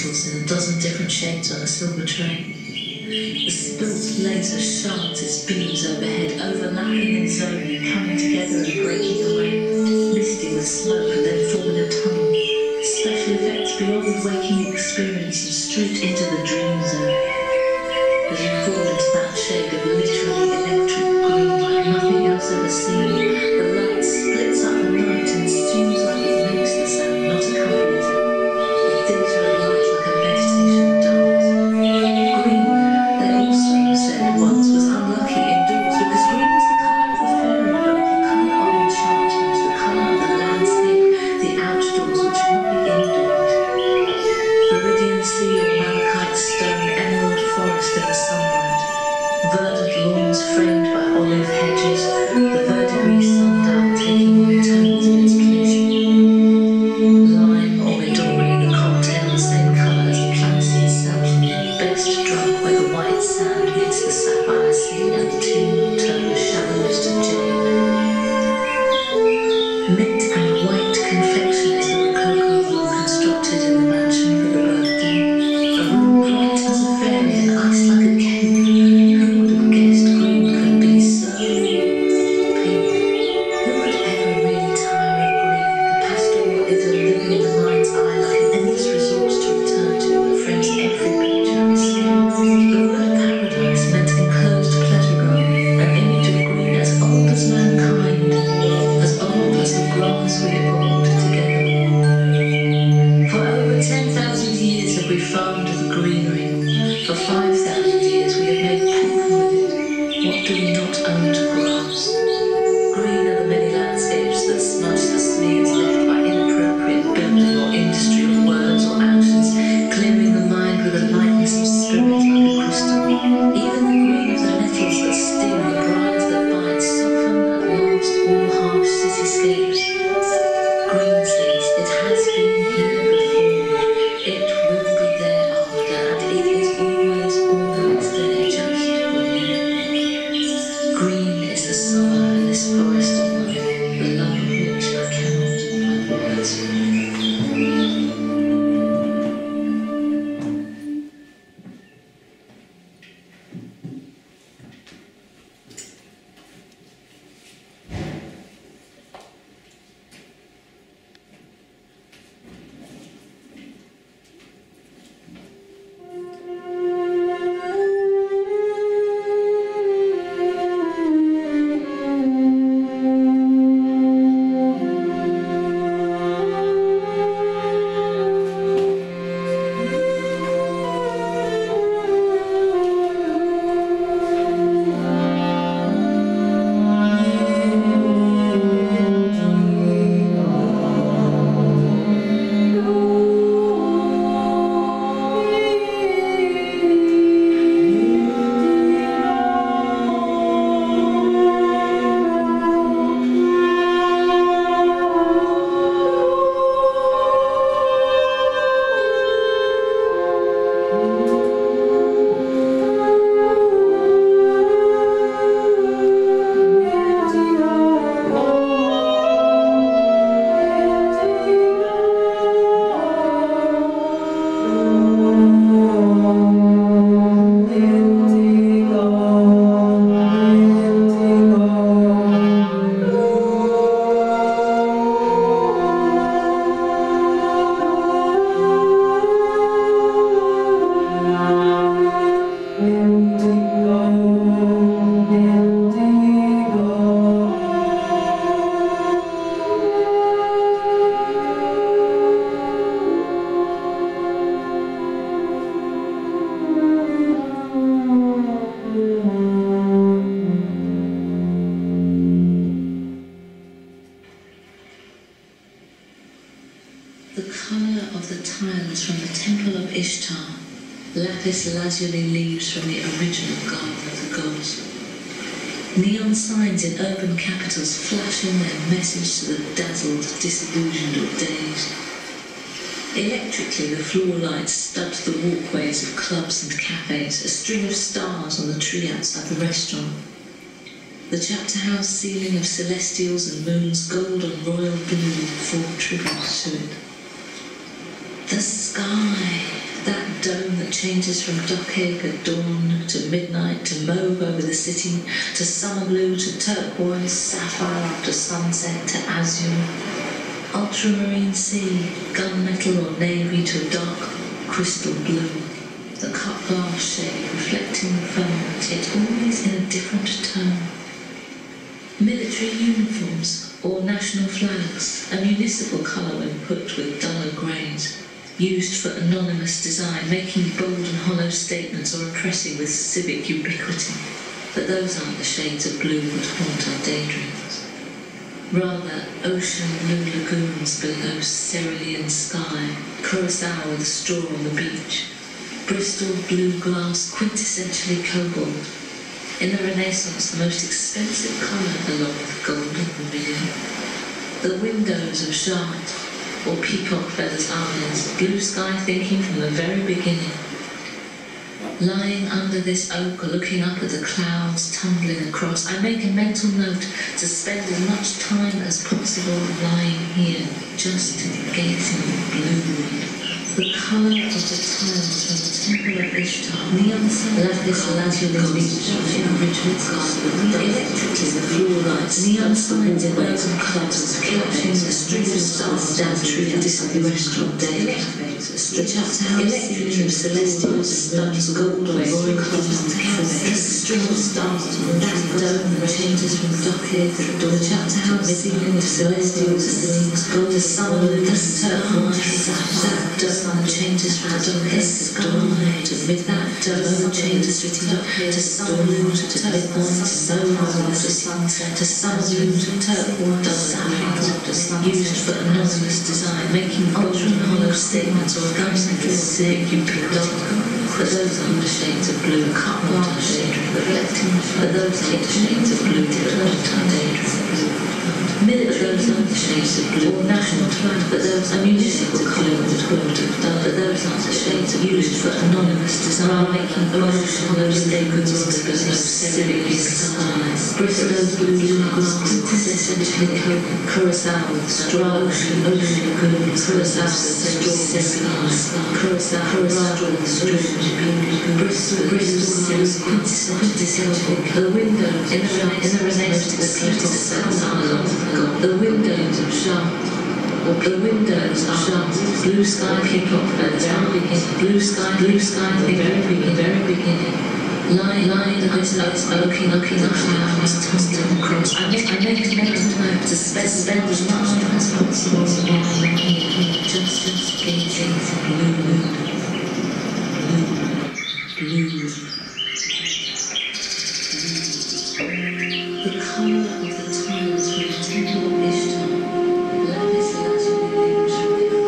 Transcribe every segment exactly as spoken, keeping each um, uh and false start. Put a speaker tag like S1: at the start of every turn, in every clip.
S1: metals in a dozen different shades on a silver tray. The spilt laser shards its beams overhead, overlapping and zoning, coming together and breaking away, misting with smoke and then forming a tunnel. Special effects beyond waking experience and straight into the dream zone. As you fall into that shade of literally electric green like nothing else ever seen, the light splits up the night and seems like it makes the sound, not accompanies it. It dims very light like a meditation dance. Green, they also said once, was unlucky indoors because green was the colour of the fairy book, the colour of enchantment, the colour of the landscape, the outdoors, which should not be indoors. Viridian sea or malachite stone, emerald forest in the sunlight, verdant lawns framed by olive hedges, the verdigris sundial taking on tones in its place. Lime or midori, the cocktail, the same colour as the planets itself, best drunk where the white sand meets the sapphire sea and the tin turn shallowest of jade. Mint and white confection is the rococo room constructed in the mansion for the birthday. A room bright as a fairy and iced like a cake. Who would have guessed green could be so pink? Who could ever really tire of green? The pastoral idyll living in the mind's eye like an endless resource to return to that frames every picture we see. The word paradise meant enclosed pleasure ground, an image of green as old as mankind, as old as the grass we evolved together. For over ten thousand years have we farmed the greenery. For five thousand years we have made pork with it. What do we not own to grass? Green are the many landscapes that smudge the smears left by inappropriate building or industry of words or actions, clearing the mind with a lightness of spirit like a crystal. Even the green of the nettles that sting, the briars that bite, soften at last all harsh cityscapes. Green says, it has been here before, it will be there after, and it is always, always there, just for you. Green is the summer in this forest of life, the love of which I cannot find words for. Lapis lazuli leaves from the original garden of the gods. Neon signs in urban capitals flashing their message to the dazzled, disillusioned or dazed. Electrically, the floor lights stud the walkways of clubs and cafes, a string of stars on the tree outside the restaurant. The chapter house ceiling of celestials and moons, gold and royal blue, fall tributes to it. The sky, changes from dockegg at dawn to midnight to mauve over the city to summer blue to turquoise, sapphire after sunset to azure. Ultramarine sea, gunmetal or navy to dark crystal blue. The cut glass shade reflecting the firmament, yet always in a different tone. Military uniforms or national flags, a municipal colour when put with duller greys, used for anonymous design, making bold and hollow statements or impressing with civic ubiquity. But those aren't the shades of blue that haunt our daydreams. Rather, ocean blue lagoons below cerulean sky, Curacao with a straw on the beach, Bristol blue glass quintessentially cobalt. In the Renaissance, the most expensive colour along with gold and vermilion. The windows of Chartres, or peacock feathers eyes, blue sky thinking from the very beginning. Lying under this oak, looking up at the clouds tumbling across, I make a mental note to spend as much time as possible lying here, just gazing at blue. The colour of the tiles from the temple of Ishtar, neon sun, lapis lazuli beach, enrichment garden, electrically the floor lights, neon signs in urban castles, catching the string of stars down through the distant restaurant day cafes, the chapter house ceiling of celestials, studs, gold and royal colours, the string of stars from that dome that changes from dockegg to dawn, the chapter house ceiling of celestials, studs, gold, the summer, the turquoise, that dome changes from dockegg to dawn, to midnight, dome changes from dockegg to summer blue to midnight, to sunset, to summer blue to turquoise, sapphire, used for anonymous design, making bold and hollow statements or impressing with civic ubiquity. But those aren't the shades of blue, cut glass shade reflecting, but those aren't the shades of blue that haunt our daydreams. Military, those aren't the shades of blue, or national flag, but those are municipal colour that haunt our daydreams. But those aren't the shades of used for anonymous design, making bold and hollow statements or impressing civic ubiquity. Bristol's blue glass, quintessentially cobalt, Curacao with straw, ocean, ocean lagoon, Curacao with straw, Curacao, Curacao with straw. Bristol, Bristol, quintessentially the window in the in the Renaissance, the windows of Chartres, or the windows of Chartres, blue sky, peacock feathers, very beginning, blue sky, blue sky, the very beginning, very beginning. Lying, lying at this place, looking, looking up clouds, tumbling across. I make, I make a mental note to spend, spend as much time as possible lying here, just, just gazing blue. Blue. The colour of the tiles from the temple of Ishtar, lapis lazuli beach from the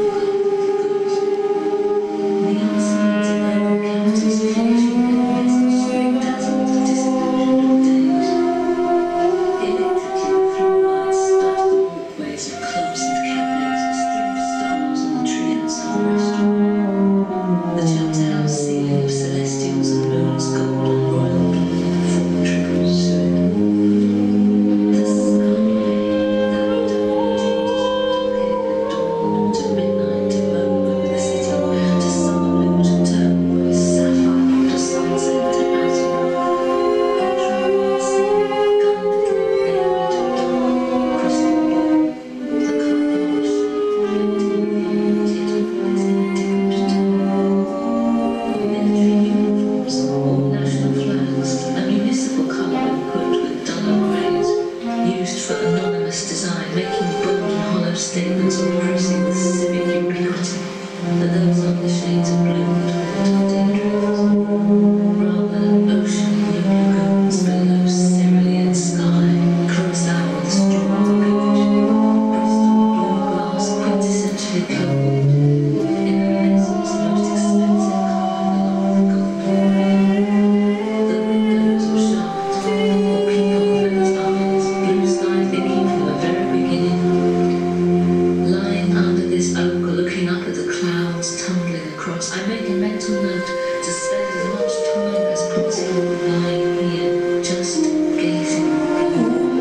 S1: original neon signs in urban cavities flashing red string dazzled disappointed days. Electrically the floor lights stud the walkways of clubs and cafes, a string of stars on the tree outside the restaurant. The chapter house ceiling of celestials and moons, gold and royal blue, triple suet. The sky, that dome changes from dawn to midnight to mauve over the city, to summer blue to turquoise, sapphire to sunset to azure. Ultramarine sea, gunmetal, navy to dark crystal blue. The cut glass, reflecting the firmament, yet always in a different tone. Military uniforms or national flags, a municipal colour when put with duller greys, used for anonymous design, making bold and hollow statements or impressing with civic ubiquity. But those aren't the shades of blue that haunt our daydreams. Rather, ocean blue lagoons below cerulean sky, Curacao with a straw on the beach, Bristol blue glass quintessentially cobalt. In the Renaissance, the most expensive colour along with gold. The windows of Chartres, or peacock feathers eyes, blue sky thinking from the very beginning. Lying under this oak, looking up at the clouds tumbling across, I make a mental note to spend as much time as possible lying here, just gazing at blue.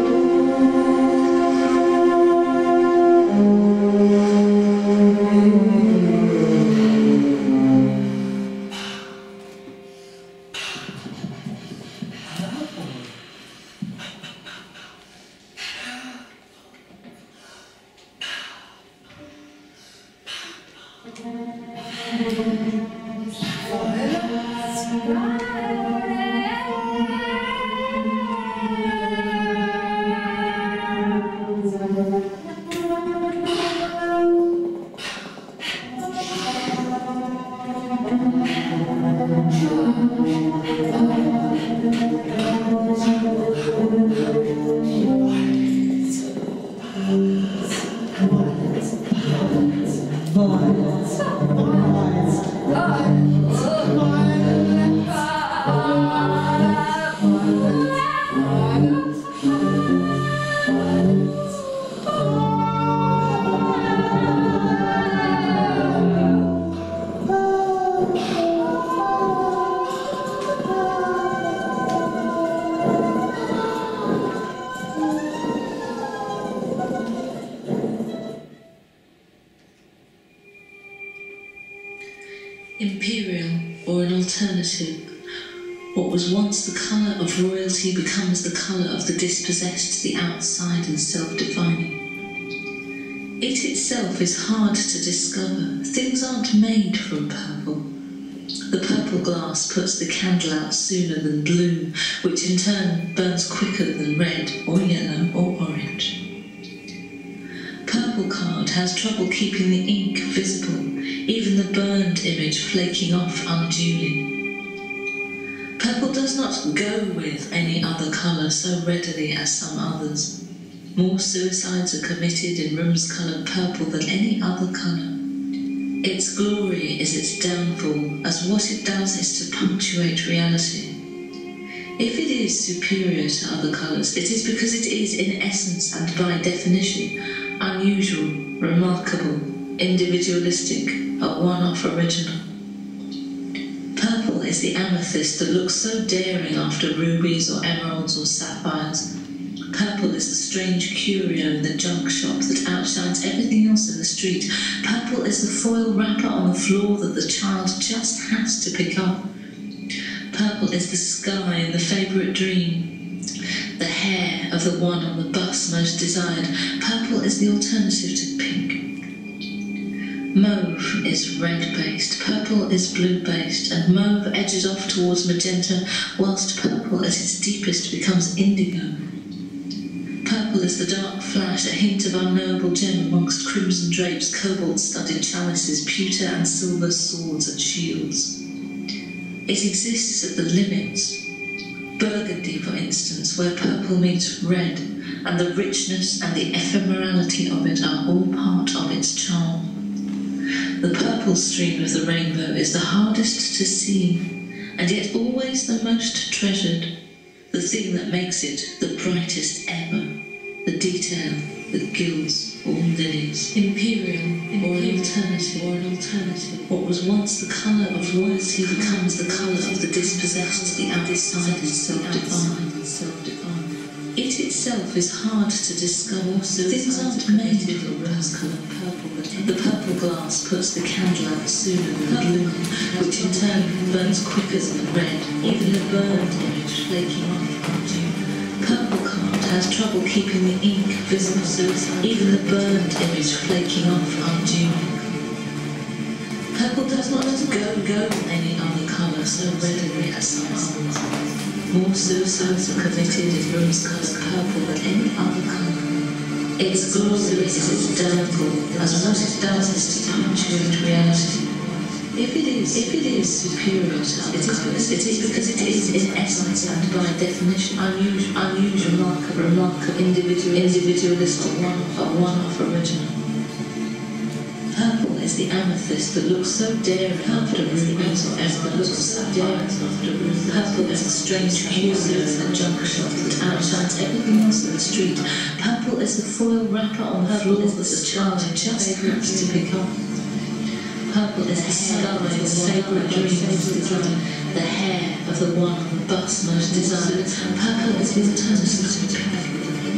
S1: Imperial, or an alternative. What was once the colour of royalty becomes the colour of the dispossessed, the outside and self-defining. It itself is hard to discover. Things aren't made from purple. The purple glass puts the candle out sooner than blue, which in turn burns quicker than red or yellow or orange. Purple card has trouble keeping the ink visible, even the burned image flaking off unduly. Purple does not go with any other colour so readily as some others. More suicides are committed in rooms coloured purple than any other colour. Its glory is its downfall, as what it does is to punctuate reality. If it is superior to other colours, it is because it is in essence and by definition unusual, remarkable, individualistic, a one-off original. Purple is the amethyst that looks so daring after rubies or emeralds or sapphires. Purple is the strange curio in the junk shop that outshines everything else in the street. Purple is the foil wrapper on the floor that the child just has to pick up. Purple is the sky in the favourite dream, the hair of the one on the bus most desired. Purple is the alternative to pink. Mauve is red-based, purple is blue-based, and mauve edges off towards magenta, whilst purple at its deepest becomes indigo. Purple is the dark flash, a hint of unknowable gem amongst crimson drapes, cobalt-studded chalices, pewter and silver swords and shields. It exists at the limits. Burgundy, for instance, where purple meets red, and the richness and the ephemerality of it are all part of its charm. The purple stream of the rainbow is the hardest to see, and yet always the most treasured, the thing that makes it the brightest ever, the detail that gilds all lilies. Imperial, or an alternative, or an alternative. What was once the colour of royalty becomes the colour of the dispossessed, the outside and self-defined. It itself is hard to discover. Things aren't made from rose-coloured purple. The purple glass puts the candle out sooner than blue, which in turn burns quicker than red, even the burned image flaking off unduly. Purple card has trouble keeping the ink visible, even the burned image flaking off unduly. Purple does not go go any other colour so readily as some others. More suicides are committed in rooms coloured purple than any other colour. Its glory is its downfall, as what it does is to punctuate reality. If it is, if it is superior to other colours, it is because it is in essence and by definition unusual, unusual, remarkable, remarkable, individual, individualistic, one-off, a one-off original. Purple is the amethyst that looks so daring after rubies or emerald, looks so daring after rubies. Purple is the strange curio in the junk shop that outshines everything else in the street. Purple is the foil wrapper on the floor that the child just has to pick up. Purple is the sky of the favourite dreams, the hair of the one on the bus most desired. Purple is the alternative to pink.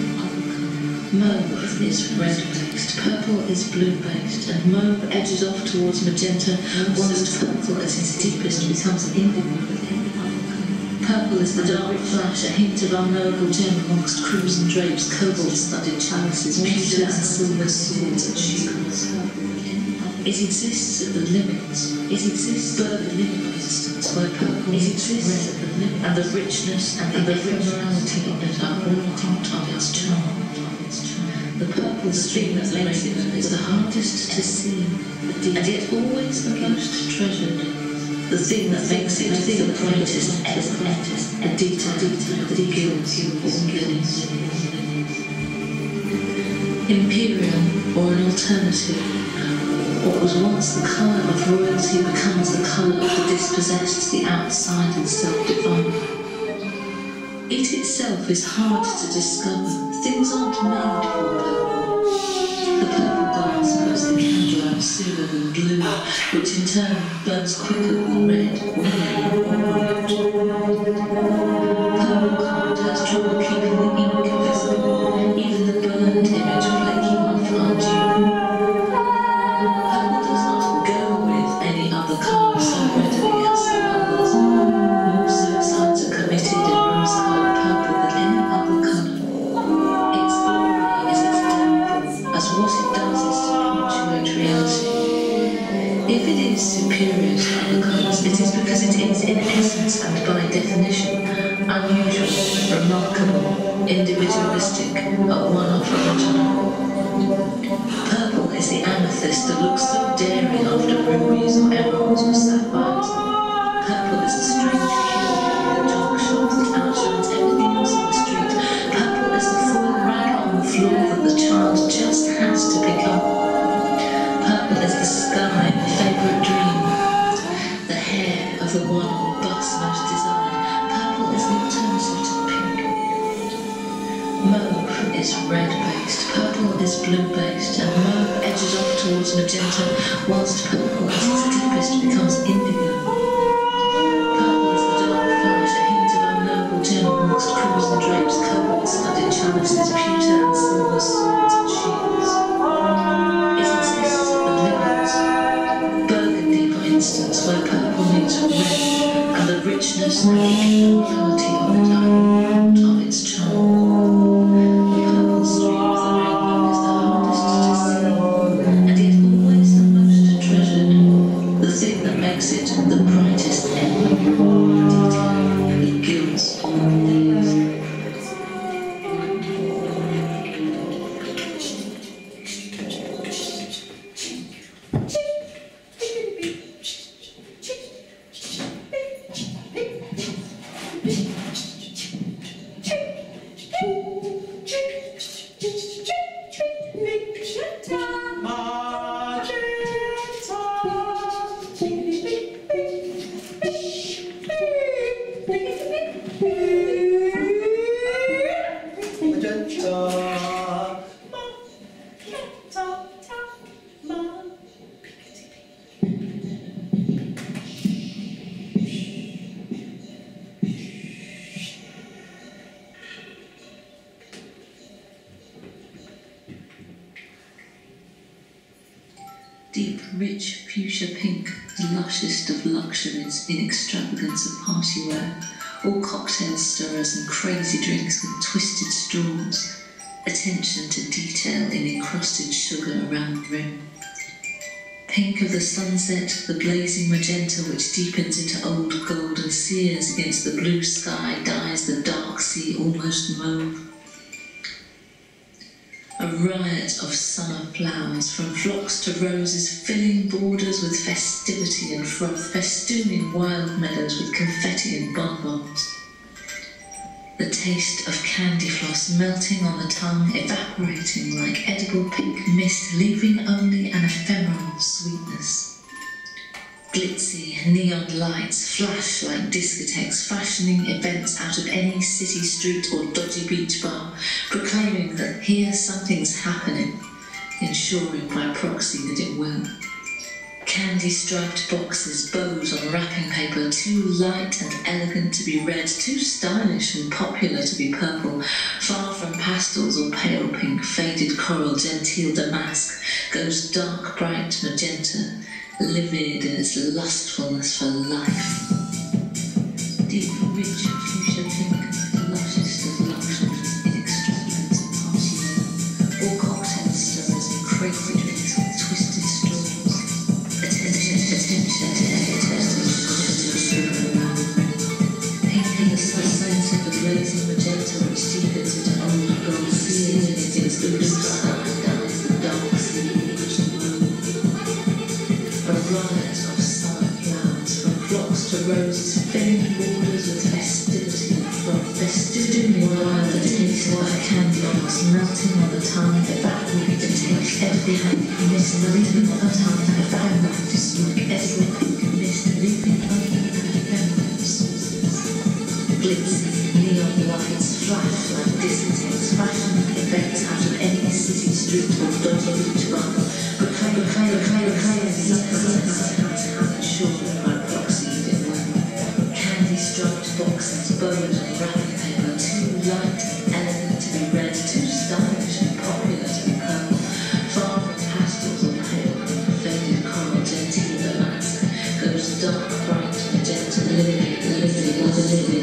S1: Mauve is red-based, purple is blue-based, and mauve edges off towards magenta, whilst purple at its deepest becomes indigo. Purple is the dark flash, a hint of unknowable gem amongst crimson drapes, cobalt-studded chalices, pewter and silver swords and shields. It exists at the limits. It exists at the limit, for instance, where purple it exists at the limit, and the richness and the ephemerality of it are all part of its charm. The purple stream that makes it is the hardest to see, and yet always the most treasured. The thing that makes it the brightest ever, a detail that gilds all gills. Imperial, or an alternative. What was once the colour of royalty becomes the colour of the dispossessed, the outside and self-defined. It itself is hard to discover. Things aren't made for purple. The purple glass puts the candle out sooner than blue, which in turn burns quicker than red, or yellow, or orange. Purple card has trouble keeping the ink visible, even the burned image flaking off undue. Purple does not go with any other colour so readily as some others. More suicides are committed in rose-coloured purple than any other colour. Its glory is its downfall, as what it does is to punctuate reality. If it is superior to other colours, it is because it is in essence and by definition unusual, remarkable, individualistic, a one-off original. Purple is the amethyst that looks so daring after rubies or emeralds or sapphires. Purple is the strange cure in the dark shop that outshines everything else in the street. Purple is the foil rag on the floor that the child just has to pick up. Purple is the sky, the favourite dream, the hair of the one who Bus most desired. Purple is the alternative to pink. Mauve is red-based, purple is blue-based, and mauve edges off towards magenta, whilst purple as its deepest becomes indigo. Purple is the dark flash, a hint of unknowable gem amongst crimson drapes, cobalt-studded chalices, pewter and silver swords and shields. It exists at the limits. Burgundy, for instance, where purple meets red, and the richness and the equality of it are all part of its charm. The brightest ever, detail, it gilds all these. Deep, rich fuchsia pink, the lushest of luxuries in extravagance of party wear, all cocktail stirrers and crazy drinks with twisted straws, attention to detail in encrusted sugar around the rim. Pink of the sunset, the blazing magenta which deepens into old gold and sears against the blue sky, dyes the dark sea almost mauve. A riot of summer flowers, from phlox to roses, filling borders with festivity and froth, festooning wild meadows with confetti and bonbons. The taste of candy floss melting on the tongue, evaporating like edible pink mist, leaving only an ephemeral sweetness. Glitzy neon lights flash like discotheques, fashioning events out of any city street or dodgy beach bar, proclaiming that here something's happening, ensuring by proxy that it will. Candy-striped boxes, bows on wrapping paper, too light and elegant to be red, too stylish and popular to be purple, far from pastels or pale pink, faded coral, genteel damask, goes dark bright magenta, livid in its lustfulness for life. Deep, rich, fuchsia pink, the lushest of luxuries in extravagance of party wear, all cocktail stirrers and crazy drinks with twisted straws, deepens into old gold sears against the blue sky, dies the dark sea. A riot of summer flowers, from phlox to roses, filling borders with festivity, from festivity while the taste of candy was melting on the tongue, evaporate the taste, everything missed, the rhythm of the tongue, evaporate to smoke, everything missed, leaving only ephemeral sources. Glitzing neon lights flash like discotheques, fashioning events out of any city street or dodgy beach bar. Proclaim, proclaim, proclaim, proclaim, proclaim, surely by proxy you did well. Candy striped boxes, bows and wrapping paper, too light and elegant to be read, too stylish and popular to be curled. Far from pastels or pale, faded coral, genteel the lights, goes dark, bright, magenta, living, living, living,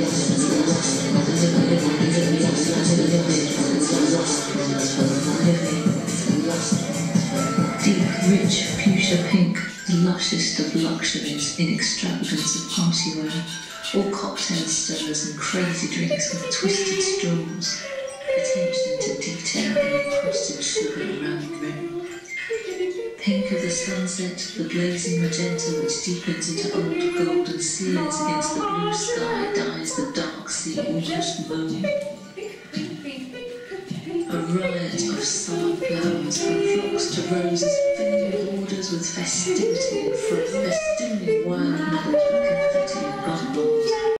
S1: deep, rich, fuchsia pink, the lushest of luxuries in extravagance of party wear, all cocktail stirrers and crazy drinks with twisted straws, attention to detail in encrusted sugar around the rim. Pink of the sunset, the blazing magenta which deepens into old golden sears against the blue sky, dies the dark sea almost moan. A riot of summer flowers, from phlox to roses, filling borders with festivity, and from festivity wild melody.